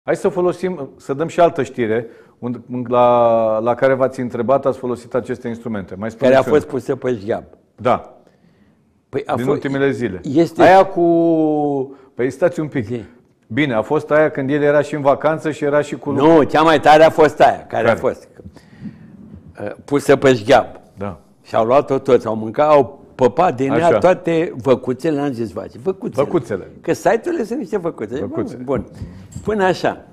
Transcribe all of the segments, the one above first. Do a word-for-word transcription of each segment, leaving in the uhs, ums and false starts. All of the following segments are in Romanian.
Hai să folosim, să dăm și altă știre la, la care v-ați întrebat, ați folosit aceste instrumente. Mai care a fost pusă pe șgheab. Da. Păi a din fost, ultimele zile. Este... Aia cu... Păi stați un pic. Zi. Bine, a fost aia când el era și în vacanță și era și cu... Nu, cea mai tare a fost aia, care, care? a fost pusă pe șgheab. Da. Și au luat-o toți, au mâncat, au păpat din ea toate văcuțele, n-am zis face, văcuțele. Văcuțele. Că site-urile sunt niște văcuțe. Văcuțe. Bun. Până așa.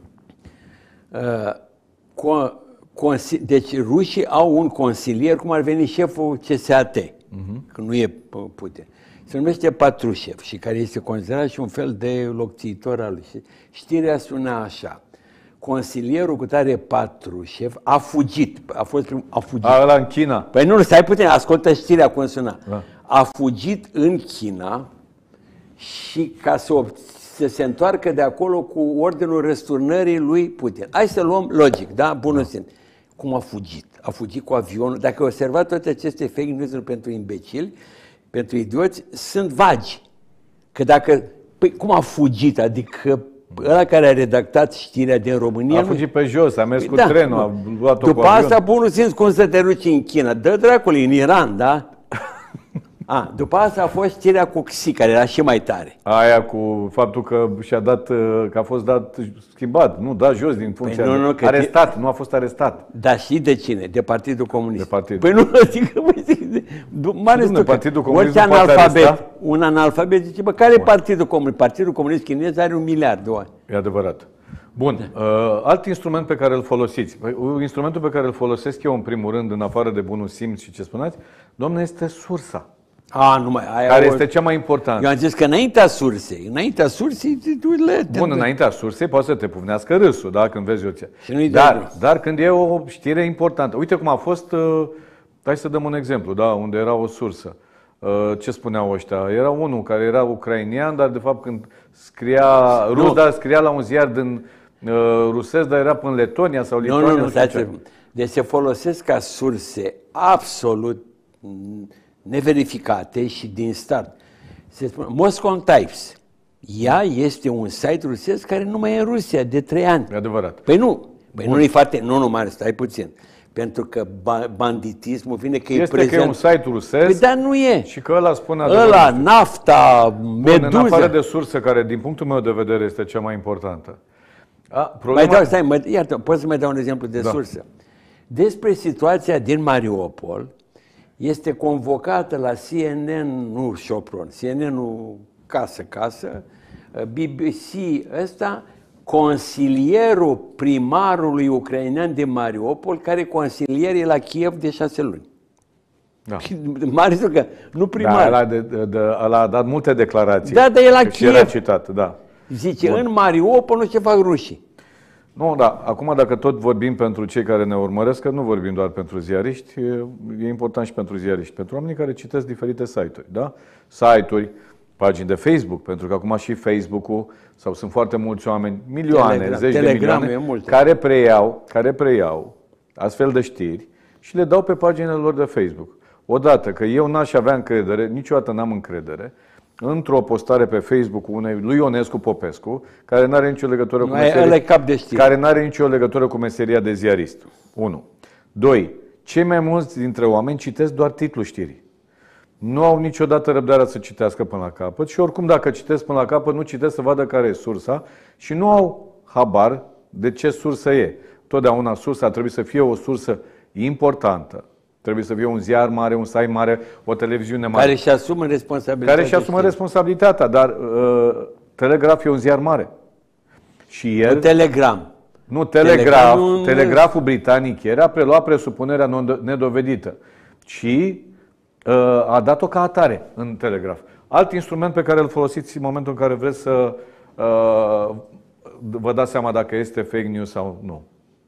Deci rușii au un consilier, cum ar veni șeful C S A T, uh-huh. că nu e Putin. Se numește Patrușev și care este considerat și un fel de locțiitor al lui. Și știrea sunea așa. Consilierul cu tare Patrușev a fugit. A fost prim, a fugit. A, ăla în China. Păi nu, stai puțin, ascultă știrea cum suna. Da. A fugit în China și ca să, să se întoarcă de acolo cu ordinul răsturnării lui Putin. Hai să luăm logic, da? Bunul da. Simț. Cum a fugit? A fugit cu avionul. Dacă ai observat toate aceste fake news pentru imbecili, pentru idioți, sunt vagi. Că dacă... Păi cum a fugit? Adică ăla care a redactat știrea din România... A fugit nu... pe jos, a mers păi cu da, trenul, a luat-o după cu asta, avion. bunul simț cum să te duci în China. Dă dracului, în Iran, da? A, după asta a fost știrea cu Xi, care era și mai tare. Aia cu faptul că și-a dat, că a fost dat, schimbat, nu, dat jos din funcția. Păi nu, nu, arestat, de... nu a fost arestat. Dar și de cine? De Partidul Comunist. De partid. Păi nu, adică, mare Dumne, Partidul Comunist orice nu poate analfabet, aresta? un analfabet zice, bă, care e Partidul Comunist? Partidul Comunist chinez are un miliard de oameni. E adevărat. Bun, da. uh, alt instrument pe care îl folosiți, instrumentul pe care îl folosesc eu în primul rând, în afară de bunul simț și ce spuneați, domne, este sursa. A, numai, aia care o... este cea mai importantă. Eu am zis că înaintea sursei, înaintea sursei, tu le... Bun, înaintea sursei poate să te puvnească râsul, da, când vezi o ce. Și dar, dar când e o știre importantă, uite cum a fost, uh, hai să dăm un exemplu, da, unde era o sursă. Uh, ce spuneau ăștia? Era unul care era ucrainian, dar de fapt când scria rus, dar scria la un ziar din uh, rusesc, dar era până în Letonia sau Lituania. Nu, nu, nu, stai. Deci se folosesc ca surse absolut neverificate și din start. Se spune Moscow Times. Ea este un site rusesc care nu mai e în Rusia de trei ani. E adevărat. Păi nu. Păi nu e foarte... Nu, nu, mare, stai puțin. Pentru că banditismul vine că este e prezent... Este că e un site rusesc. Păi dar nu e. Și că ăla spune... Ăla, nafta, Meduza... În afară de sursă, care din punctul meu de vedere este cea mai importantă. A, problema... Mai dau, stai, mă, iartă, poți să mai dau un exemplu de da. sursă. Despre situația din Mariupol, este convocată la C N N, nu Șopron, C N N-ul casă-casă, B B C ăsta, consilierul primarului ucrainean din Mariupol, care consilier e la Kiev de șase luni. Da. Mariupol, că nu primar. Da, ăla, de, de, de, ăla a dat multe declarații. Da, dar e la Kiev. Era citat, da. Zice, bun. În Mariupol nu ce fac rușii. Nu, da. Acum, dacă tot vorbim pentru cei care ne urmăresc, că nu vorbim doar pentru ziariști, e, e important și pentru ziariști, pentru oamenii care citesc diferite site-uri, da? Site-uri, pagini de Facebook, pentru că acum și Facebook-ul, sau sunt foarte mulți oameni, milioane, Telegram, zeci Telegram, de milioane, care preiau, care preiau astfel de știri și le dau pe paginile lor de Facebook. Odată, că eu n-aș avea încredere, niciodată n-am încredere, într-o postare pe Facebook unei lui Ionescu Popescu, care nu are nicio legătură cu meseria, cap de știri. care n-are nicio legătură cu meseria de ziarist. unu. doi. Cei mai mulți dintre oameni citesc doar titlul știrii. Nu au niciodată răbdarea să citească până la capăt și oricum dacă citesc până la capăt, nu citesc să vadă care e sursa și nu au habar de ce sursă e. Totdeauna sursa trebuie să fie o sursă importantă. Trebuie să fie un ziar mare, un site mare, o televiziune mare. Care își asumă responsabilitatea. Care își asumă responsabilitatea, dar uh, Telegraf e un ziar mare. Și el... Un Telegram. Nu, Telegraf. Telegram, Telegraful britanic ieri a preluat presupunerea nedovedită și uh, a dat-o ca atare în Telegraf. Alt instrument pe care îl folosiți în momentul în care vreți să uh, vă dați seama dacă este fake news sau nu.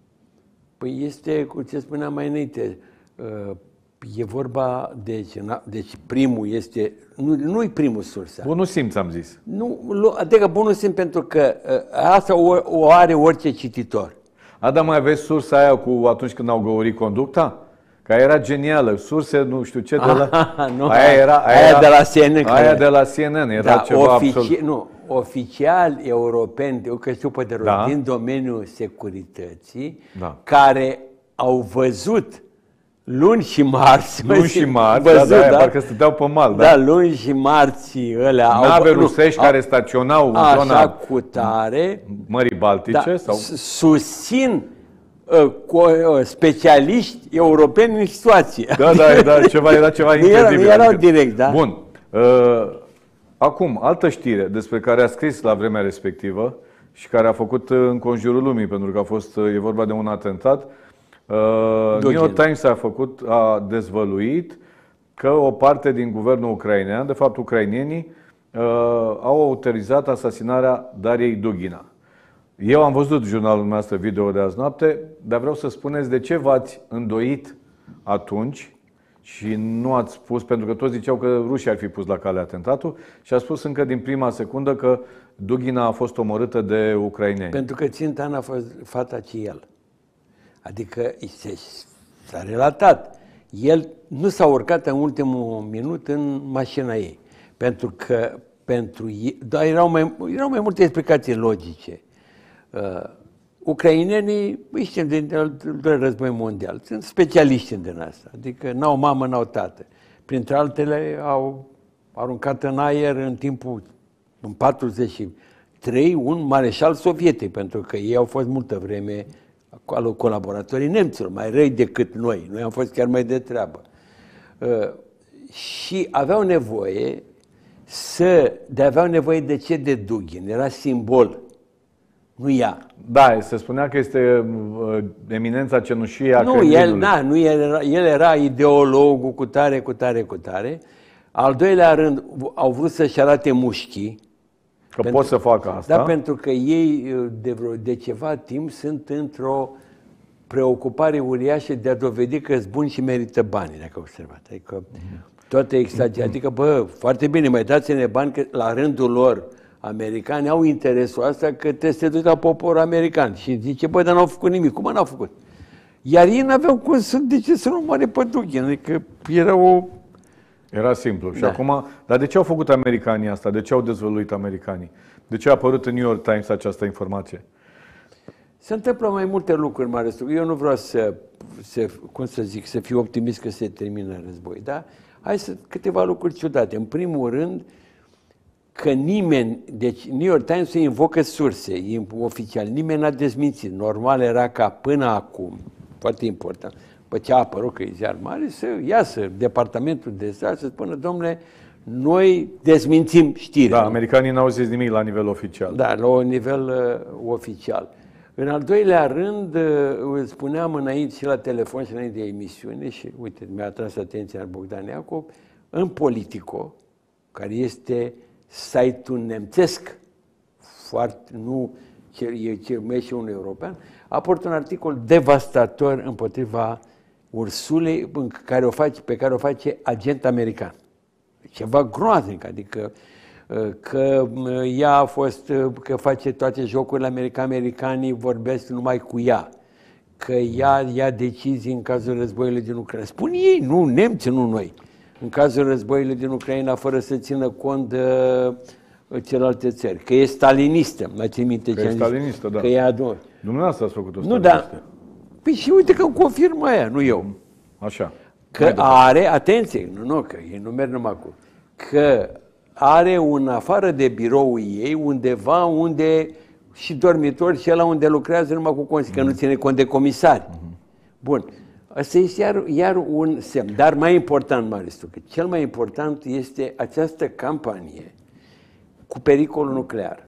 Păi este, cu ce spuneam mai înainte, e vorba, deci, deci primul este, nu, nu-i primul sursa. Bunul simț, am zis. Nu, adică bunul simț pentru că asta o, o are orice cititor. A, dar mai aveți sursa aia cu atunci când au găurit conducta? Că era genială, surse, nu știu ce, de la... nu, aia era, aia, aia era, de la C N N. Aia de la C N N, era da, ceva ofici... absolut... Nu, oficiali europeni, eu că știu pe de rost, Da. din domeniul securității, Da. care au văzut luni și marți. Luni și marți, da, văzut, da, da? parcă stăteau pe mal. Da, luni și marți ălea au Nave nu, rusești au- care staționau în așa zona cu tare, Mării Baltice da, sau s- susțin uh, cu, uh, specialiști europeni în situație. Da, da, da, ceva, era ceva Nu era- incredibil. nu erau adică- direct, da? Bun. Uh, acum, altă știre despre care a scris la vremea respectivă și care a făcut uh, în conjurul lumii, pentru că a fost, uh, e vorba de un atentat. Uh, New York Times a făcut, a dezvăluit că o parte din guvernul ucrainean, de fapt ucrainienii, uh, au autorizat asasinarea Dariei Dugina. Eu am văzut jurnalul dumneavoastră video de azi noapte, dar vreau să spuneți de ce v-ați îndoit atunci și nu ați spus, pentru că toți ziceau că rușii ar fi pus la cale atentatul și a spus încă din prima secundă că Dugina a fost omorâtă de ucraineni. Pentru că ținta n-a fost fata, ci el. Adică se, s-a relatat. El nu s-a urcat în ultimul minut în mașina ei. Pentru că pentru ei, dar erau mai, erau mai multe explicații logice. Uh, ucrainenii, îi știm din al doilea război mondial, sunt specialiști în din asta. Adică n-au mamă, n-au tată. Printre altele au aruncat în aer în timpul, în patruzeci și trei, un mareșal sovietic, pentru că ei au fost multă vreme acolo colaboratorii nemților, mai răi decât noi. Noi am fost chiar mai de treabă. Uh, și aveau nevoie să, de aveau nevoie de ce? De Dugin. Era simbol. Nu ea. Da, se spunea că este uh, eminența cenușie a Nu, el, Kremlinului. da, nu el, era, el era ideologul cu tare, cu tare, cu tare. Al doilea rând, au vrut să-și arate mușchii. Că pot să facă asta. Da, pentru că ei de, vreo, de ceva timp sunt într-o preocupare uriașă de a dovedi că sunt buni și merită banii, dacă observați. Adică toate exagerat. Adică, bă, foarte bine, mai dați-ne bani, că la rândul lor americani au interesul ăsta că trebuie să te duci la poporul american. Și zice, bă, dar n-au făcut nimic. Cum n-au făcut? Iar ei n-aveau cum să, de ce să nu moare pe Dugin? Adică era o... Era simplu. Și Da. acum, dar de ce au făcut americanii asta? De ce au dezvăluit americanii? De ce a apărut în New York Times această informație? Se întâmplă mai multe lucruri, mare lucru. Eu nu vreau să, să, cum să zic, să fiu optimist că se termină război, da? Hai să câteva lucruri ciudate. În primul rând, că nimeni, deci New York Times se invocă surse oficial, nimeni n-a dezmințit. Normal era ca până acum, foarte important, pe ce a apărut că e ziar mare, să iasă departamentul de stat să spună, domnule, noi dezmințim știrea. Da, americanii n-au zis nimic la nivel oficial. Da, la un nivel uh, oficial. În al doilea rând, uh, spuneam înainte și la telefon și înainte de emisiune, și uite, mi-a atras atenția Bogdan Iacov, în Politico, care este site-ul nemțesc, foarte, nu e ce și unul european, a apărut un articol devastator împotriva Ursulei în care o face, pe care o face agent american. Ceva groaznic, adică că ea a fost, că face toate jocurile americane, americanii vorbesc numai cu ea, că ea ia decizii în cazul războiului din Ucraina. Spun ei, nu nemții, nu noi. În cazul războiului din Ucraina, fără să țină cont de celelalte țări. Că e stalinistă, mai țin minte Că ce e am zis? stalinistă, da. Că e adu- Dumneavoastră ați făcut-o Nu, stalinistă. da. Păi și uite că îmi confirmă aia, nu eu. Așa. Că are, atenție, nu, nu, că ei nu merg numai cu, că are un afară de biroul ei, undeva unde și dormitori și ăla unde lucrează numai cu consili, că nu ține cont de comisari. Bun. Asta este iar, iar un semn. Dar mai important, Maristu, că cel mai important este această campanie cu pericolul nuclear.